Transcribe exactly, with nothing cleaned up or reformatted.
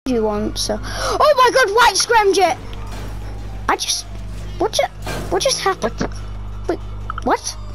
you want, so... Oh my god, white scramjet! I just... What just... What just happened? Wait, what?